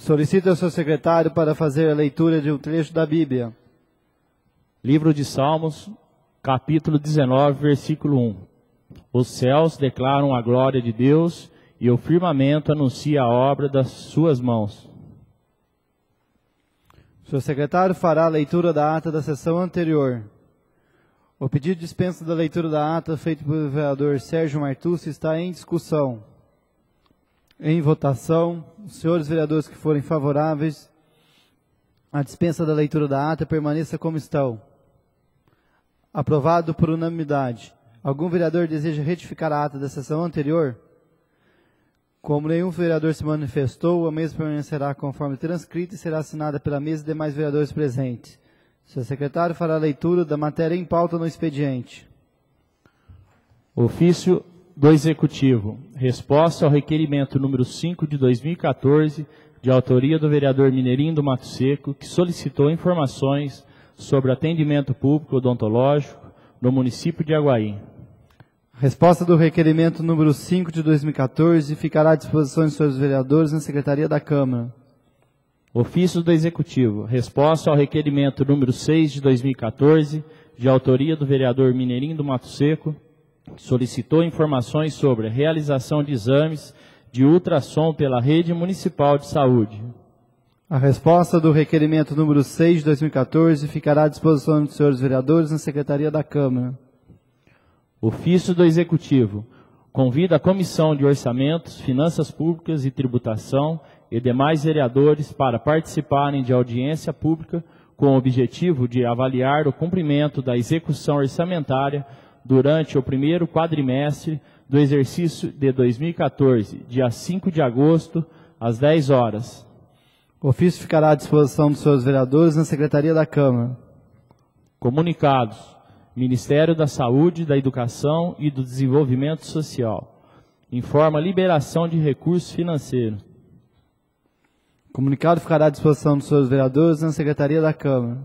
Solicito ao seu secretário para fazer a leitura de um trecho da Bíblia. Livro de Salmos, capítulo 19, versículo 1. Os céus declaram a glória de Deus e o firmamento anuncia a obra das suas mãos. O seu secretário fará a leitura da ata da sessão anterior. O pedido de dispensa da leitura da ata feito pelo vereador Sérgio Martucci está em discussão. Em votação, os senhores vereadores que forem favoráveis à dispensa da leitura da ata permaneça como estão. Aprovado por unanimidade. Algum vereador deseja retificar a ata da sessão anterior? Como nenhum vereador se manifestou, a mesma permanecerá conforme transcrita e será assinada pela mesa e demais vereadores presentes. Seu secretário fará a leitura da matéria em pauta no expediente. Ofício do Executivo. Resposta ao requerimento número 5 de 2014, de autoria do vereador Mineirinho do Mato Seco, que solicitou informações sobre atendimento público odontológico no município de Aguaí. Resposta do requerimento número 5 de 2014 ficará à disposição de seus vereadores na Secretaria da Câmara. Ofício do Executivo. Resposta ao requerimento número 6 de 2014, de autoria do vereador Mineirinho do Mato Seco, que solicitou informações sobre a realização de exames de ultrassom pela Rede Municipal de Saúde. A resposta do requerimento número 6 de 2014 ficará à disposição dos senhores vereadores na Secretaria da Câmara. Ofício do Executivo. Convida a Comissão de Orçamentos, Finanças Públicas e Tributação e demais vereadores para participarem de audiência pública com o objetivo de avaliar o cumprimento da execução orçamentária durante o primeiro quadrimestre do exercício de 2014, dia 5 de agosto, às 10 horas. O ofício ficará à disposição dos seus vereadores na Secretaria da Câmara. Comunicados. Ministério da Saúde, da Educação e do Desenvolvimento Social. Informa liberação de recursos financeiros. Comunicado ficará à disposição dos seus vereadores na Secretaria da Câmara.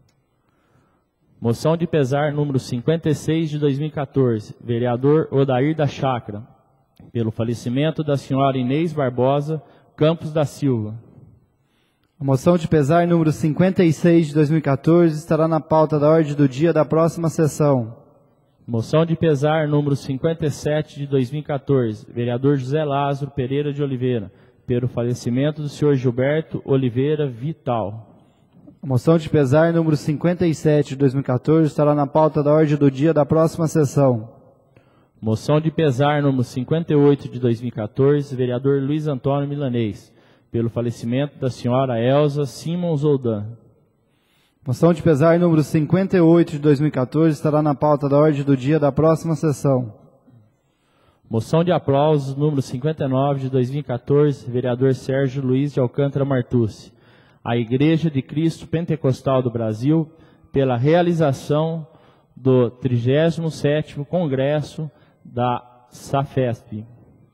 Moção de pesar número 56 de 2014, vereador Odair da Chácara, pelo falecimento da senhora Inês Barbosa Campos da Silva. A moção de pesar número 56 de 2014 estará na pauta da ordem do dia da próxima sessão. Moção de pesar número 57 de 2014, vereador José Lázaro Pereira de Oliveira, pelo falecimento do senhor Gilberto Oliveira Vital. A moção de pesar número 57 de 2014 estará na pauta da ordem do dia da próxima sessão. Moção de pesar número 58 de 2014, vereador Luiz Antônio Milanês, pelo falecimento da senhora Elza Simons Oldan. Moção de pesar número 58 de 2014 estará na pauta da ordem do dia da próxima sessão. Moção de aplausos número 59 de 2014, vereador Sérgio Luiz de Alcântara Martucci. A Igreja de Cristo Pentecostal do Brasil, pela realização do 37º Congresso da SAFESP.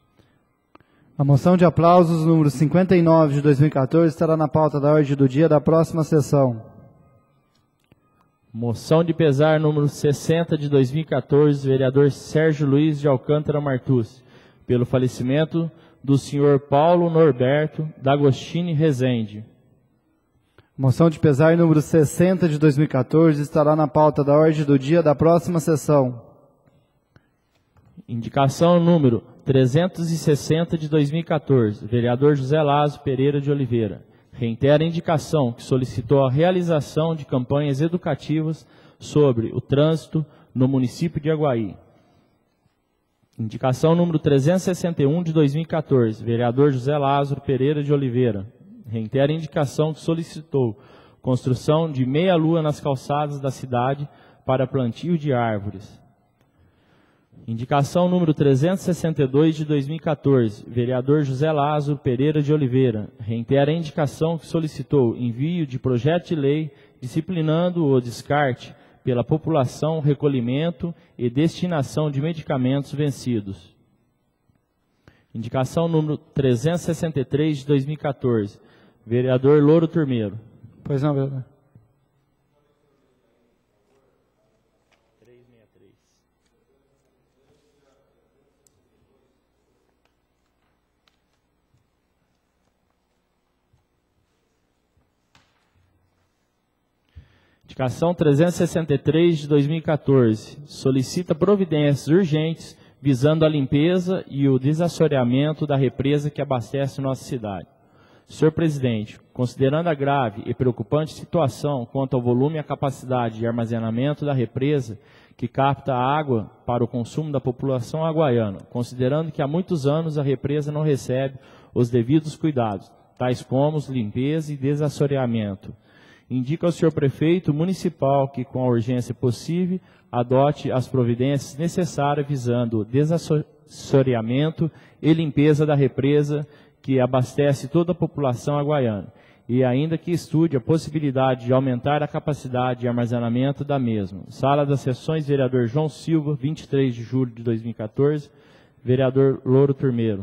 A moção de aplausos número 59 de 2014 estará na pauta da ordem do dia da próxima sessão. Moção de pesar número 60 de 2014, vereador Sérgio Luiz de Alcântara Martucci, pelo falecimento do senhor Paulo Norberto D'Agostini Rezende. Moção de pesar número 60 de 2014 estará na pauta da ordem do dia da próxima sessão. Indicação número 360 de 2014, vereador José Lázaro Pereira de Oliveira. Reitera a indicação que solicitou a realização de campanhas educativas sobre o trânsito no município de Aguaí. Indicação número 361 de 2014, vereador José Lázaro Pereira de Oliveira. Reitera a indicação que solicitou construção de meia-lua nas calçadas da cidade para plantio de árvores. Indicação número 362 de 2014, vereador José Lázaro Pereira de Oliveira. Reitera a indicação que solicitou envio de projeto de lei disciplinando o descarte pela população, recolhimento e destinação de medicamentos vencidos. Indicação número 363 de 2014, vereador Louro Turmeiro. Pois não, vereador. Indicação 363 de 2014. Solicita providências urgentes visando a limpeza e o desassoreamento da represa que abastece nossa cidade. Senhor Presidente, considerando a grave e preocupante situação quanto ao volume e a capacidade de armazenamento da represa que capta água para o consumo da população aguaiana, considerando que há muitos anos a represa não recebe os devidos cuidados, tais como limpeza e desassoreamento, indica ao senhor prefeito municipal que, com a urgência possível, adote as providências necessárias visando o desassoreamento e limpeza da represa que abastece toda a população aguaiana, e ainda que estude a possibilidade de aumentar a capacidade de armazenamento da mesma. Sala das Sessões, vereador João Silva, 23 de julho de 2014, vereador Louro Turmeiro.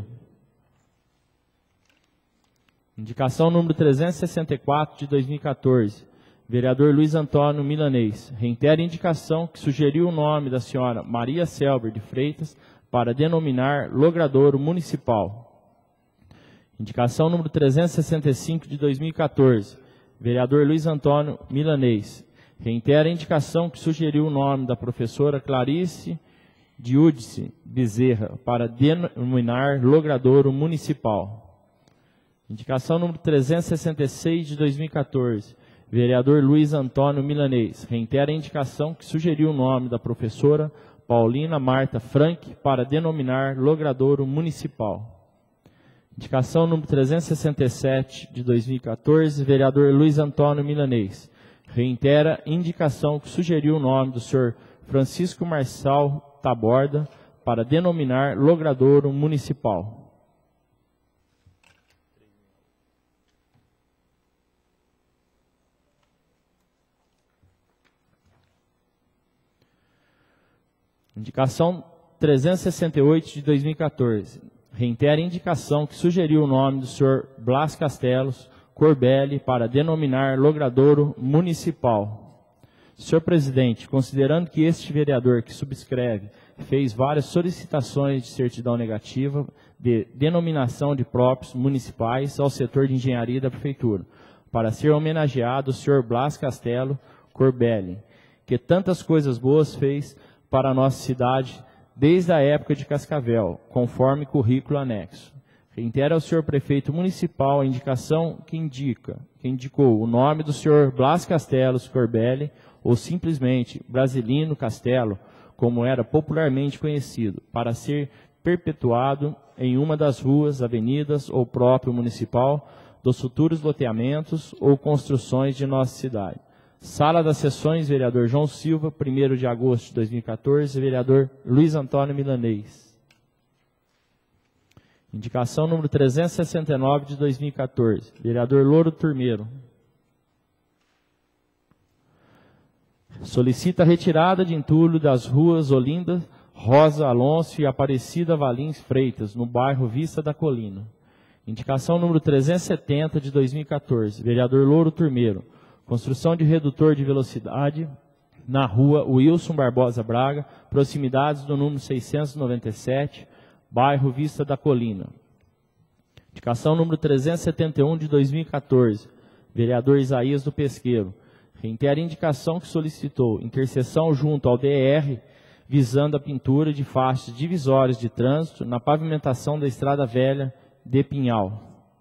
Indicação número 364 de 2014, vereador Luiz Antônio Milanês. Reitera a indicação que sugeriu o nome da senhora Maria Selber de Freitas para denominar logradouro municipal. Indicação número 365 de 2014, vereador Luiz Antônio Milanês. Reitera a indicação que sugeriu o nome da professora Clarice Diúdice Bezerra para denominar logradouro municipal. Indicação número 366 de 2014, vereador Luiz Antônio Milanês. Reitera a indicação que sugeriu o nome da professora Paulina Marta Frank para denominar logradouro municipal. Indicação número 367 de 2014, vereador Luiz Antônio Milanês. Reitera a indicação que sugeriu o nome do senhor Francisco Marçal Taborda para denominar logradouro municipal. Indicação 368 de 2014. Reitera a indicação que sugeriu o nome do senhor Blas Castelos Corbelli para denominar logradouro municipal. Senhor Presidente, considerando que este vereador que subscreve fez várias solicitações de certidão negativa de denominação de próprios municipais ao setor de engenharia da Prefeitura, para ser homenageado o senhor Blas Castelo Corbelli, que tantas coisas boas fez para a nossa cidade desde a época de Cascavel, conforme currículo anexo. Reitera ao senhor prefeito municipal a indicação que indicou o nome do senhor Blas Castelos Corbelli, ou simplesmente Brasilino Castelo, como era popularmente conhecido, para ser perpetuado em uma das ruas, avenidas ou próprio municipal dos futuros loteamentos ou construções de nossa cidade. Sala das Sessões, vereador João Silva, 1º de agosto de 2014, vereador Luiz Antônio Milanês. Indicação número 369 de 2014, vereador Louro Turmeiro. Solicita a retirada de entulho das ruas Olinda, Rosa Alonso e Aparecida Valins Freitas, no bairro Vista da Colina. Indicação número 370 de 2014, vereador Louro Turmeiro. Construção de redutor de velocidade na rua Wilson Barbosa Braga, proximidades do número 697, bairro Vista da Colina. Indicação número 371 de 2014, vereador Isaías do Pesqueiro. Reitera a indicação que solicitou interseção junto ao DR, visando a pintura de faixas divisórias de trânsito na pavimentação da Estrada Velha de Pinhal.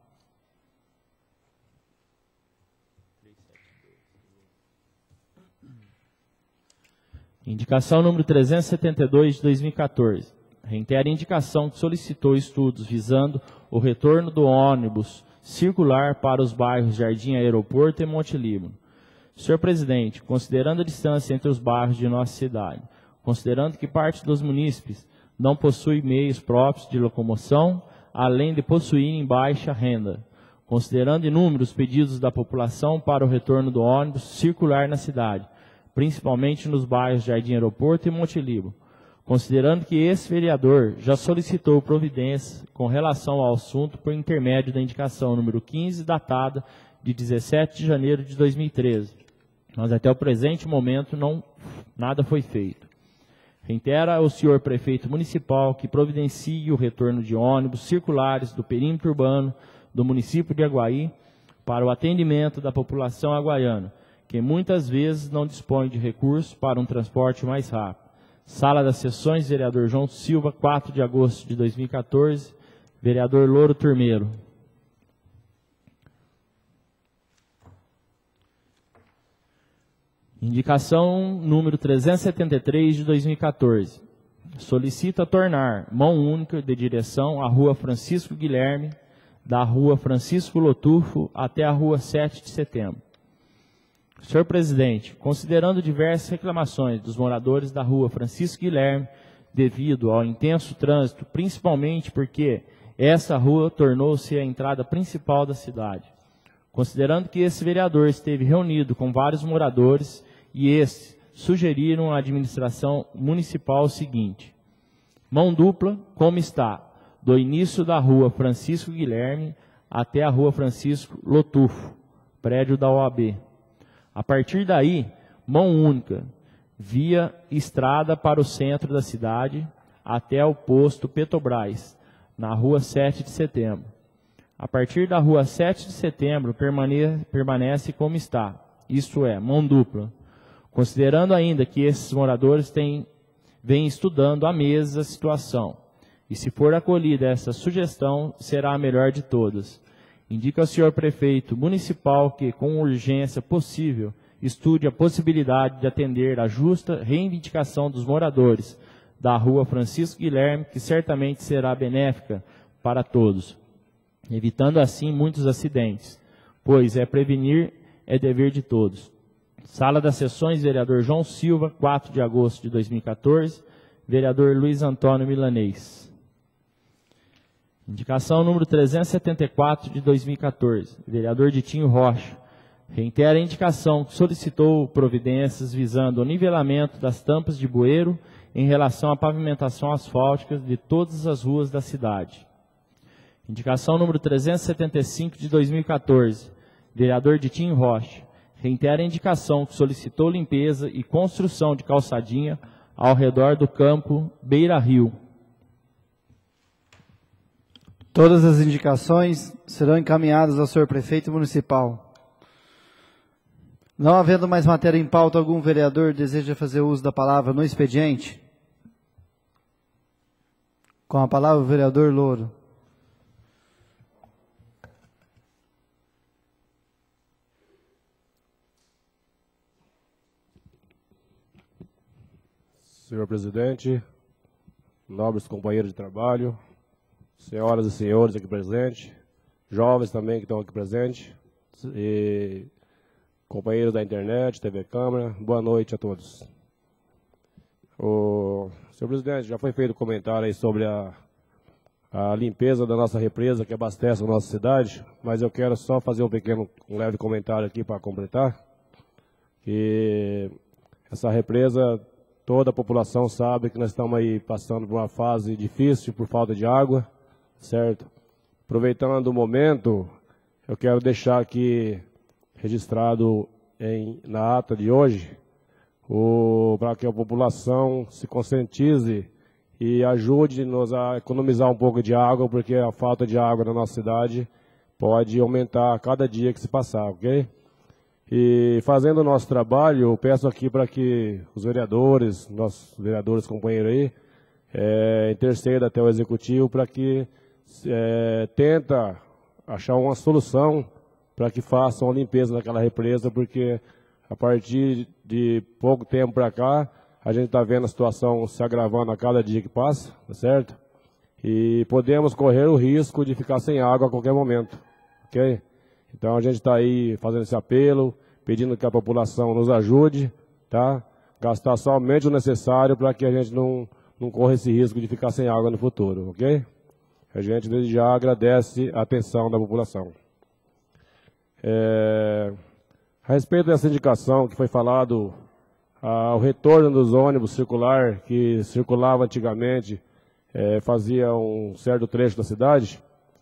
Indicação número 372 de 2014. Reitera a indicação que solicitou estudos visando o retorno do ônibus circular para os bairros Jardim Aeroporto e Monte Líbano. Senhor Presidente, considerando a distância entre os bairros de nossa cidade, considerando que parte dos munícipes não possui meios próprios de locomoção, além de possuírem baixa renda, considerando inúmeros pedidos da população para o retorno do ônibus circular na cidade, principalmente nos bairros Jardim Aeroporto e Monte Líbano, considerando que esse vereador já solicitou providências com relação ao assunto por intermédio da indicação número 15, datada de 17 de janeiro de 2013, mas até o presente momento nada foi feito. Reitera ao senhor prefeito municipal que providencie o retorno de ônibus circulares do perímetro urbano do município de Aguaí para o atendimento da população aguaiana, que muitas vezes não dispõe de recursos para um transporte mais rápido. Sala das Sessões, vereador João Silva, 4 de agosto de 2014, vereador Louro Turmeiro. Indicação número 373 de 2014. Solicita tornar mão única de direção a Rua Francisco Guilherme, da Rua Francisco Lotufo até a Rua 7 de Setembro. Senhor Presidente, considerando diversas reclamações dos moradores da Rua Francisco Guilherme devido ao intenso trânsito, principalmente porque essa rua tornou-se a entrada principal da cidade. Considerando que esse vereador esteve reunido com vários moradores e estes sugeriram à administração municipal o seguinte: mão dupla, como está, do início da Rua Francisco Guilherme até a Rua Francisco Lotufo, prédio da OAB. A partir daí, mão única, via estrada para o centro da cidade até o posto Petrobras, na Rua 7 de Setembro. A partir da Rua 7 de Setembro, permanece como está, isto é, mão dupla. Considerando ainda que esses moradores vêm estudando há meses a situação, e se for acolhida essa sugestão, será a melhor de todas. Indica ao senhor prefeito municipal que, com urgência possível, estude a possibilidade de atender a justa reivindicação dos moradores da Rua Francisco Guilherme, que certamente será benéfica para todos, evitando assim muitos acidentes, pois prevenir é dever de todos. Sala das Sessões, vereador João Silva, 4 de agosto de 2014, vereador Luiz Antônio Milanês. Indicação número 374 de 2014, vereador Ditinho Rocha. Reitera a indicação que solicitou providências visando o nivelamento das tampas de bueiro em relação à pavimentação asfáltica de todas as ruas da cidade. Indicação número 375 de 2014, vereador Ditinho Rocha. Reitera a indicação que solicitou limpeza e construção de calçadinha ao redor do campo Beira Rio. Todas as indicações serão encaminhadas ao senhor prefeito municipal. Não havendo mais matéria em pauta, algum vereador deseja fazer uso da palavra no expediente? Com a palavra o vereador Louro. Senhor presidente, nobres companheiros de trabalho, senhoras e senhores aqui presentes, jovens também que estão aqui presentes, e companheiros da internet, TV Câmara, boa noite a todos. Senhor presidente, já foi feito comentário aí sobre a limpeza da nossa represa que abastece a nossa cidade, mas eu quero só fazer um leve comentário aqui para completar, que essa represa, toda a população sabe que nós estamos aí passando por uma fase difícil por falta de água, certo? Aproveitando o momento, eu quero deixar aqui registrado na ata de hoje, para que a população se conscientize e ajude-nos a economizar um pouco de água, porque a falta de água na nossa cidade pode aumentar a cada dia que se passar, ok? E fazendo o nosso trabalho, eu peço aqui para que os vereadores, nossos vereadores companheiros aí, intercedam até o executivo para que tenta achar uma solução para que façam a limpeza daquela represa, porque a partir de pouco tempo para cá, a gente está vendo a situação se agravando a cada dia que passa, tá certo? E podemos correr o risco de ficar sem água a qualquer momento, ok? Então a gente está aí fazendo esse apelo, pedindo que a população nos ajude, tá? Gastar somente o necessário para que a gente não corra esse risco de ficar sem água no futuro, ok? A gente desde já agradece a atenção da população. A respeito dessa indicação que foi falado, o retorno dos ônibus circular que circulava antigamente, fazia um certo trecho da cidade,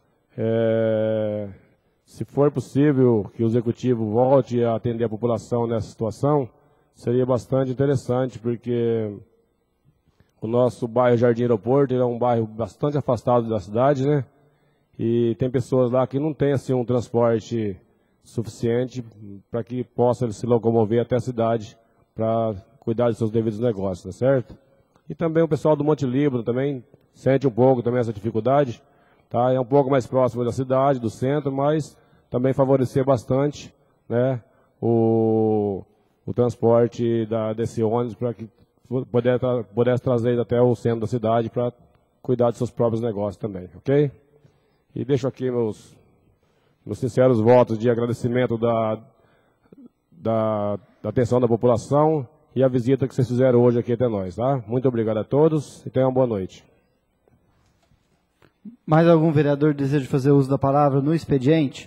se for possível que o executivo volte a atender a população nessa situação, seria bastante interessante, porque o nosso bairro Jardim Aeroporto é um bairro bastante afastado da cidade, né? E tem pessoas lá que não têm assim um transporte suficiente para que possa se locomover até a cidade para cuidar de seus devidos negócios, tá certo? E também o pessoal do Monte Líbano também sente um pouco também essa dificuldade, tá? É um pouco mais próximo da cidade, do centro, mas também favorecer bastante, né, o transporte desse ônibus para que pudesse trazer ele até o centro da cidade para cuidar de seus próprios negócios também, ok? E deixo aqui meus sinceros votos de agradecimento da atenção da população e a visita que vocês fizeram hoje aqui até nós, tá? Muito obrigado a todos e tenham uma boa noite. Mais algum vereador deseja fazer uso da palavra no expediente?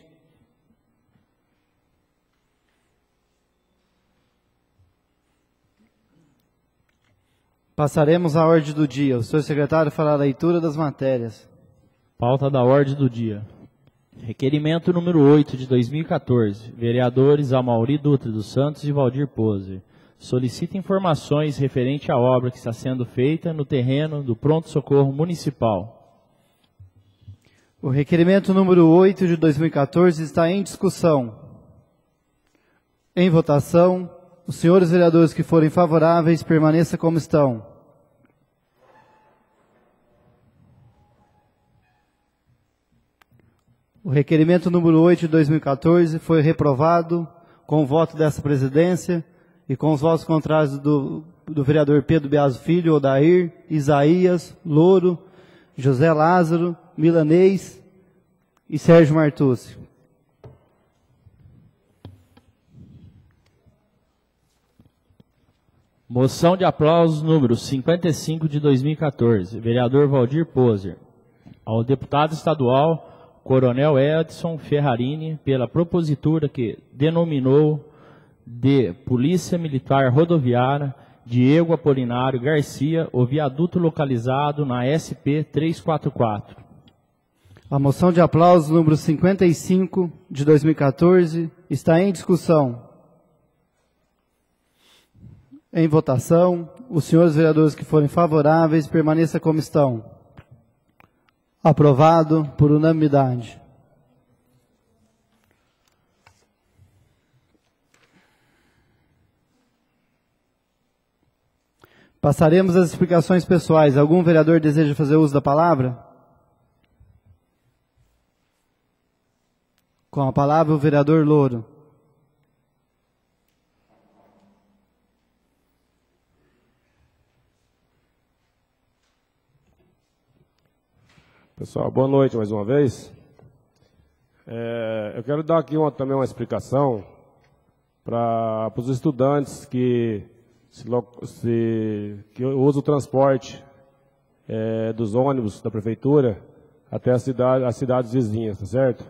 Passaremos à ordem do dia. O senhor secretário fará a leitura das matérias. Pauta da ordem do dia. Requerimento número 8 de 2014. Vereadores Amauri Dutra dos Santos e Valdir Poser. Solicita informações referente à obra que está sendo feita no terreno do Pronto-Socorro Municipal. O requerimento número 8 de 2014 está em discussão. Em votação, os senhores vereadores que forem favoráveis, permaneçam como estão. O requerimento número 8 de 2014 foi reprovado com o voto dessa presidência e com os votos contrários do vereador Pedro Biaso Filho, Odair, Isaías, Louro, José Lázaro, Milanês e Sérgio Martucci. Moção de aplausos número 55 de 2014. Vereador Valdir Poser. Ao deputado estadual Coronel Edson Ferrarini, pela propositura que denominou de Polícia Militar Rodoviária Diego Apolinário Garcia, o viaduto localizado na SP 344. A moção de aplausos número 55 de 2014 está em discussão. Em votação, os senhores vereadores que forem favoráveis, permaneçam como estão. Aprovado por unanimidade. Passaremos às explicações pessoais. Algum vereador deseja fazer uso da palavra? Com a palavra o vereador Louro. Pessoal, boa noite mais uma vez. Eu quero dar aqui também uma explicação para os estudantes que usam o transporte dos ônibus da prefeitura até as cidades vizinhas, tá certo?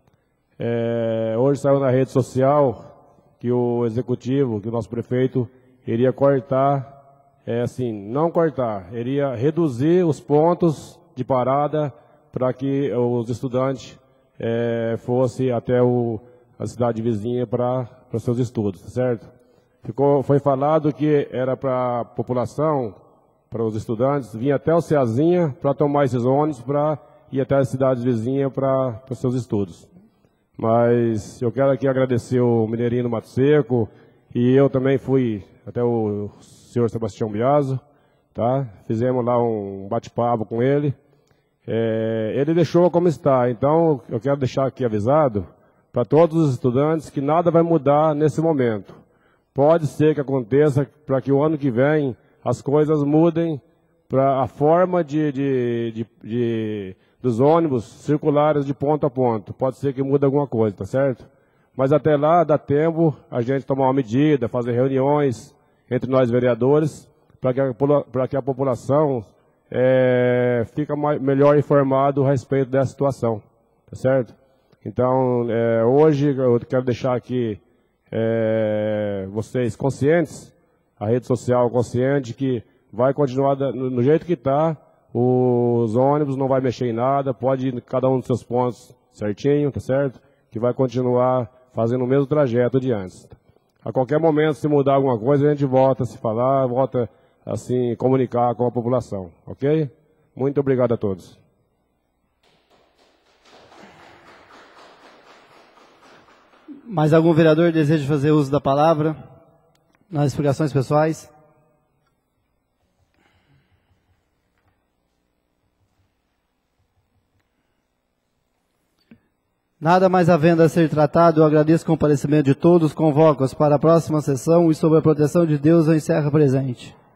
Hoje saiu na rede social que o executivo, que o nosso prefeito iria cortar, não cortar, iria reduzir os pontos de parada para que os estudantes fossem até a cidade vizinha para seus estudos, tá certo? Foi falado que era para a população, para os estudantes, vir até o Ceazinha para tomar esses ônibus para ir até as cidades vizinhas para seus estudos. Mas eu quero aqui agradecer o Mineirinho Mato Seco e eu também fui até o senhor Sebastião Biaso, tá? Fizemos lá um bate-papo com ele. Ele deixou como está, então eu quero deixar aqui avisado para todos os estudantes que nada vai mudar nesse momento. Pode ser que aconteça para que o ano que vem as coisas mudem para a forma dos ônibus circulares de ponto a ponto. Pode ser que mude alguma coisa, tá certo? Mas até lá dá tempo a gente tomar uma medida, fazer reuniões entre nós vereadores para que a população fica melhor informado a respeito dessa situação, tá certo? Então, hoje eu quero deixar aqui vocês conscientes, a rede social consciente, que vai continuar no jeito que está, os ônibus não vai mexer em nada, pode ir cada um dos seus pontos certinho, tá certo? Que vai continuar fazendo o mesmo trajeto de antes. A qualquer momento, se mudar alguma coisa, a gente volta a se falar, volta assim, comunicar com a população, ok? Muito obrigado a todos. Mais algum vereador deseja fazer uso da palavra nas explicações pessoais? Nada mais havendo a ser tratado, eu agradeço o comparecimento de todos, convoco-os para a próxima sessão e, sob a proteção de Deus, eu encerro a presente.